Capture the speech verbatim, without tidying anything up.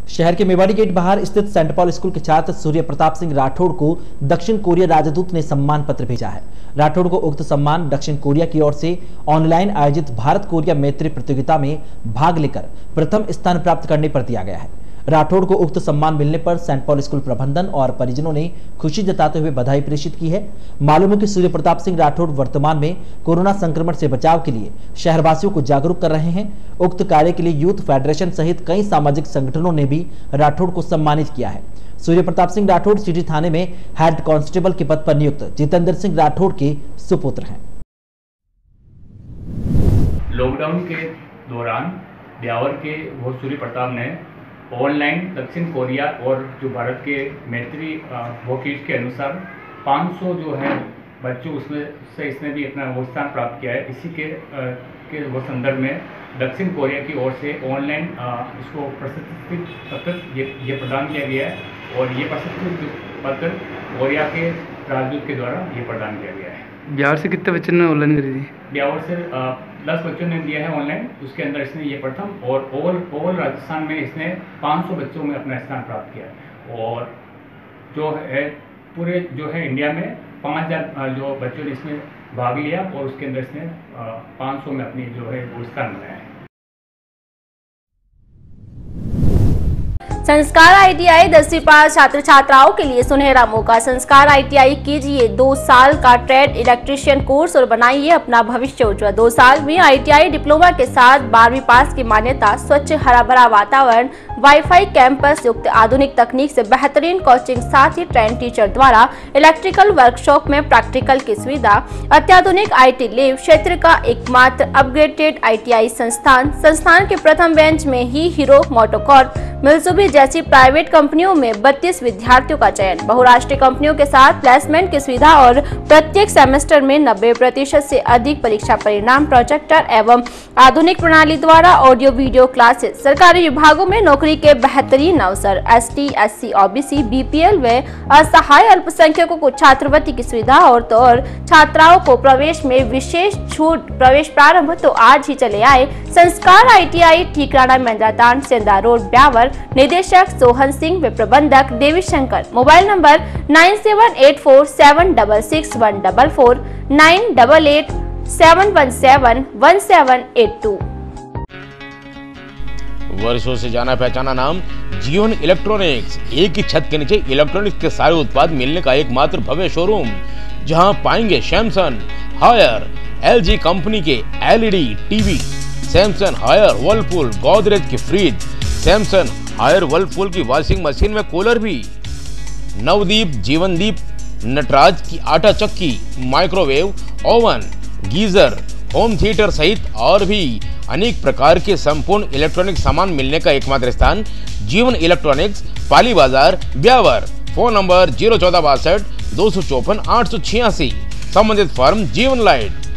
शहर के मेवाड़ी गेट बाहर स्थित सेंट पॉल स्कूल के छात्र सूर्य प्रताप सिंह राठौड़ को दक्षिण कोरिया राजदूत ने सम्मान पत्र भेजा है। राठौड़ को उक्त सम्मान दक्षिण कोरिया की ओर से ऑनलाइन आयोजित भारत कोरिया मैत्री प्रतियोगिता में भाग लेकर प्रथम स्थान प्राप्त करने पर दिया गया है। राठौड़ को उक्त सम्मान मिलने पर सेंट पॉल स्कूल प्रबंधन और परिजनों ने खुशी जताते हुए बधाई प्रेषित की है। मालूम है कि सूर्य प्रताप सिंह राठौड़ वर्तमान में कोरोना संक्रमण से बचाव के लिए शहरवासियों को जागरूक कर रहे हैं। उक्त कार्य के लिए यूथ फेडरेशन सहित कई सामाजिक संगठनों ने भी राठौड़ को सम्मानित किया है। सूर्य प्रताप सिंह राठौड़ सिटी थाने में हेड कांस्टेबल के पद पर नियुक्त जितेंद्र सिंह राठौड़ के सुपुत्र हैं। लॉकडाउन के दौरान ब्यावर के वो सूर्य प्रताप ने ऑनलाइन दक्षिण कोरिया और जो भारत के मैत्री वो कीज के अनुसार पाँच सौ जो है बच्चों उसमें से इसने भी अपना वो स्थान प्राप्त किया है। इसी के आ, के वो संदर्भ में दक्षिण कोरिया की ओर से ऑनलाइन इसको प्रशस्ति पत्र ये ये प्रदान किया गया है और ये प्रशस्ति पत्र कोरिया के राजदूत के द्वारा ये प्रदान किया गया है। बिहार से कितने बच्चों ने ऑनलाइन करी थी? ब्यावर से दस बच्चों ने दिया है ऑनलाइन, उसके अंदर इसने ये प्रथम और ओवल ओवल राजस्थान में इसने पाँच सौ बच्चों में अपना स्थान प्राप्त किया और जो है पूरे जो है इंडिया में पाँच हज़ार जो बच्चों ने इसमें भाग लिया और उसके अंदर इसने पाँच सौ में अपनी जो है वो स्थान बनाया है। संस्कार आईटीआई दसवीं पास छात्र छात्राओं के लिए सुनहरा मौका। संस्कार आईटीआई कीजिए दो साल का ट्रेड इलेक्ट्रीशियन कोर्स और बनाइए अपना भविष्य उज्जवल। दो साल में आईटीआई डिप्लोमा के साथ बारहवीं पास की मान्यता, स्वच्छ हरा भरा वातावरण, वाईफाई कैंपस युक्त आधुनिक तकनीक से बेहतरीन कोचिंग, साथ ही ट्रेन टीचर द्वारा इलेक्ट्रिकल वर्कशॉप में प्रैक्टिकल की सुविधा, अत्याधुनिक आईटी लैब, क्षेत्र का एकमात्र अपग्रेडेड आईटीआई संस्थान। संस्थान के प्रथम बेंच में ही हीरो मोटोकॉर्प, मित्सुबिशी जैसी प्राइवेट कंपनियों में बत्तीस विद्यार्थियों का चयन, बहुराष्ट्रीय कंपनियों के साथ प्लेसमेंट की सुविधा और प्रत्येक सेमेस्टर में नब्बे प्रतिशत से अधिक परीक्षा परिणाम, प्रोजेक्टर एवं आधुनिक प्रणाली द्वारा ऑडियो वीडियो क्लासेस। सरकारी विभागों में नौकरी के बेहतरीन अवसर, एसटी, एससी, ओबीसी, बीपीएल व असहाय अल्पसंख्यकों को छात्रवृत्ति की सुविधा और तो और छात्राओं को प्रवेश में विशेष छूट। प्रवेश प्रारंभ तो आज ही चले आए संस्कार आईटीआई, ठीकराना मैदान, सेंधा रोड, ब्यावर। निदेशक सोहन सिंह व प्रबंधक Devi Shankar. Mobile number nine seven eight four seven six six one four four, nine eight eight seven one seven one seven eight two. वर्षों से जाना पहचाना नाम जीवन इलेक्ट्रॉनिक्स, एक ही छत के नीचे इलेक्ट्रॉनिक्स के सारे उत्पाद मिलने का एकमात्र भव्य शोरूम, जहां पाएंगे सैमसंग, हायर, एलजी कंपनी के LED TV, Samsung, Haier, Whirlpool, Godrej की फ्रिज, सैमसंग, हायर, वर्लपूल की वॉशिंग मशीन में कूलर भी, नवदीप, जीवनदीप, नटराज की आटा चक्की, microwave, oven, geyser, home theatre सहित और भी अनेक प्रकार के संपूर्ण इलेक्ट्रॉनिक सामान मिलने का एकमात्र स्थान जीवन इलेक्ट्रॉनिक्स, पाली बाजार, ब्यावर। फोन नंबर जीरो चौदह बासठ दो सौ चौपन आठ सौ छियासी। संबंधित फर्म जीवन लाइट।